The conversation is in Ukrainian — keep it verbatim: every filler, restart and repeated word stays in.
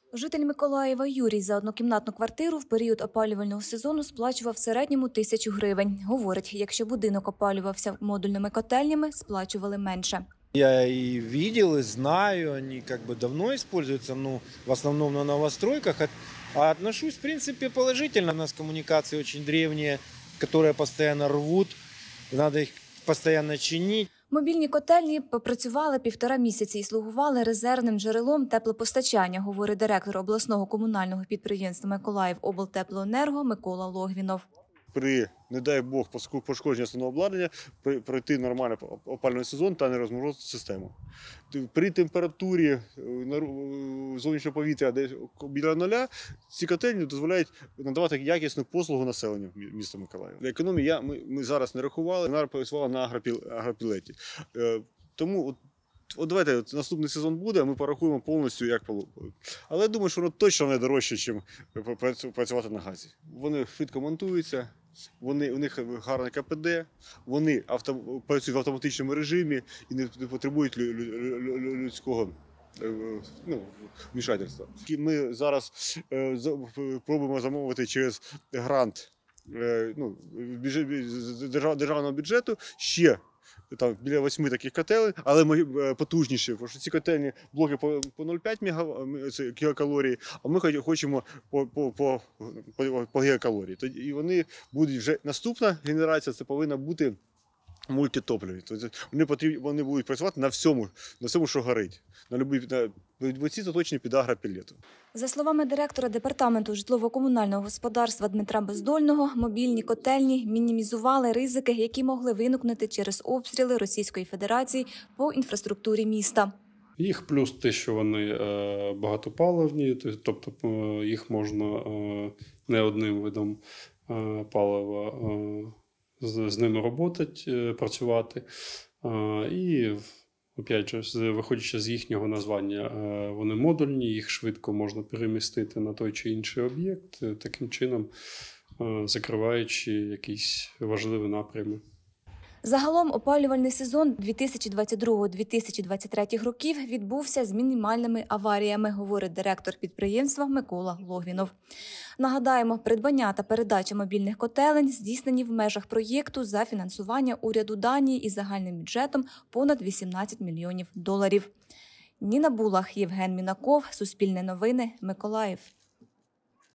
Житель Миколаєва Юрій за однокімнатну квартиру в період опалювального сезону сплачував в середньому тисячу гривень. Говорить, якщо будинок опалювався модульними котельнями, сплачували менше. Я и видел, и знаю, они как бы давно используются, ну, в основном на новостройках. А отношусь, в принципе, положительно. У нас коммуникации очень древние, которые постоянно рвут, надо их постоянно чинить. Мобільні котельні попрацювали півтора місяці і слугували резервним джерелом теплопостачання, говорить директор обласного комунального підприємства «Миколаївоблтеплоенерго» Микола Логвінов. При, не дай Бог, пошкодження основного обладнання, пройти нормальний опалювальний сезон та не розморозити систему. При температурі зовнішнього повітря десь біля нуля ці котельні дозволяють надавати якісну послугу населенню міста Миколаєва. Економію ми, ми зараз не рахували, вона працювала на агропілеті. Тому от, от давайте от, наступний сезон буде, а ми порахуємо повністю, як полупили. Але я думаю, що воно точно не дорожче, ніж працювати на газі. Вони швидко монтуються, вони, у них гарне ка пе де, вони авто, працюють в автоматичному режимі і не, не потребують лю, лю, лю, людського ну, вмішательства. Ми зараз е, пробуємо замовити через грант е, ну, державного бюджету ще там біля восьми таких котелень, але ми потужніші, тому що ці котельні блоки по, по нуль цілих п'ять десятих кілокалорій, а ми хочемо по, по, по, по, по гігакалорії. Тоді, і вони будуть вже, наступна генерація, це повинна бути мультитопливі. Тобто вони, потрібні, вони будуть працювати на всьому, на всьому, що горить. На любі ці заточені під агропілету. За словами директора департаменту житлово-комунального господарства Дмитра Бездольного, мобільні котельні мінімізували ризики, які могли виникнути через обстріли Російської Федерації по інфраструктурі міста. Їх плюс те, що вони багатопаливні, тобто їх можна не одним видом палива з ними роботати, працювати. І, опять же, виходячи з їхнього названня, вони модульні, їх швидко можна перемістити на той чи інший об'єкт, таким чином закриваючи якісь важливі напрями. Загалом опалювальний сезон дві тисячі двадцять другого - дві тисячі двадцять третього років відбувся з мінімальними аваріями, говорить директор підприємства Микола Логвінов. Нагадаємо, придбання та передача мобільних котелень здійснені в межах проєкту за фінансування уряду Данії із загальним бюджетом понад вісімнадцять мільйонів доларів. Ніна Булах, Євген Мінаков, Суспільне новини, Миколаїв.